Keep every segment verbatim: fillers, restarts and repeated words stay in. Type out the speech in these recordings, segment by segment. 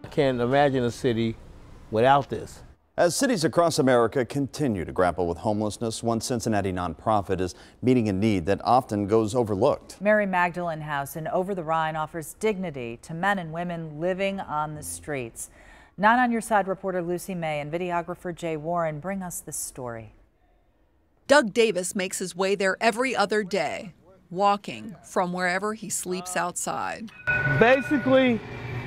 I can't imagine a city without this. As cities across America continue to grapple with homelessness, one Cincinnati nonprofit is meeting a need that often goes overlooked. Mary Magdalen House in Over-the-Rhine offers dignity to men and women living on the streets. Nine on Your Side reporter Lucy May and videographer Jay Warren bring us this story. Doug Davis makes his way there every other day, walking from wherever he sleeps outside. Basically,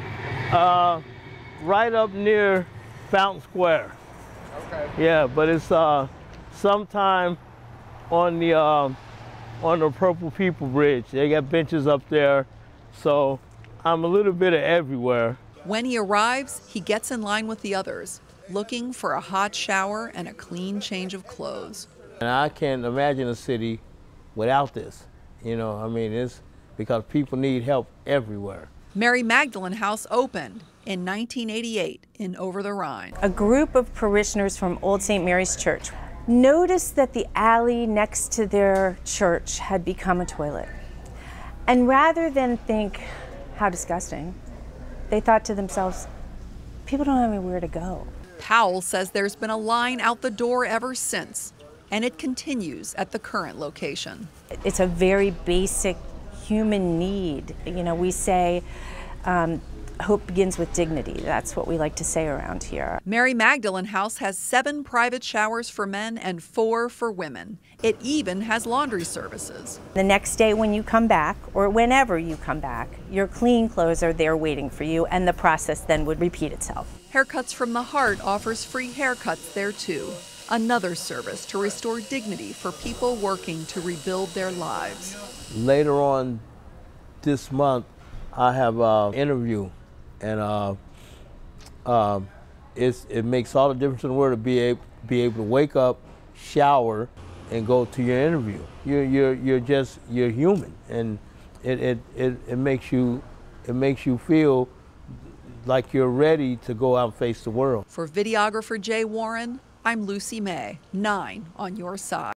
uh, right up near Fountain Square. Okay. Yeah, but it's uh, sometime on the uh, on the Purple People Bridge. They got benches up there, so I'm a little bit of everywhere. When he arrives, he gets in line with the others, looking for a hot shower and a clean change of clothes. And I can't imagine a city without this. You know, I mean, it's because people need help everywhere. Mary Magdalen House opened in nineteen eighty-eight in Over-the-Rhine. A group of parishioners from Old Saint Mary's Church noticed that the alley next to their church had become a toilet. And rather than think, how disgusting, they thought to themselves, people don't have anywhere to go. Powell says there's been a line out the door ever since, and it continues at the current location. It's a very basic human need. You know, we say um, hope begins with dignity. That's what we like to say around here. Mary Magdalen House has seven private showers for men and four for women. It even has laundry services. The next day when you come back, or whenever you come back, your clean clothes are there waiting for you, and the process then would repeat itself. Haircuts from the Heart offers free haircuts there too. Another service to restore dignity for people working to rebuild their lives. Later on this month, I have an interview, and uh, uh, it's, it makes all the difference in the world to be able, be able to wake up, shower, and go to your interview. You're, you're, you're just, you're human, and it, it, it, it, makes you, it makes you feel like you're ready to go out and face the world. For videographer Jay Warren, I'm Lucy May, nine on your side.